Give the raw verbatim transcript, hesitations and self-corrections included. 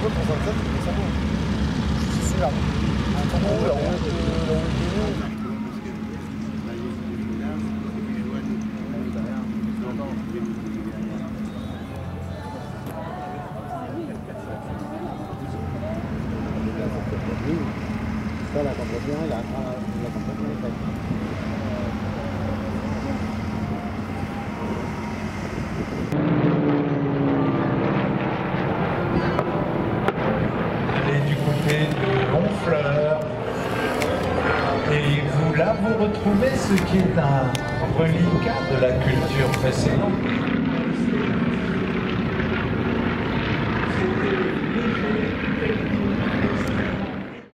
peu pour ça, c'est ça. C'est là. En haut, la route de ça, la complètement, la, la complètement faite. Elle est du côté de Honfleur. Et vous, là, vous retrouvez ce qui est un reliquat de la culture précédente.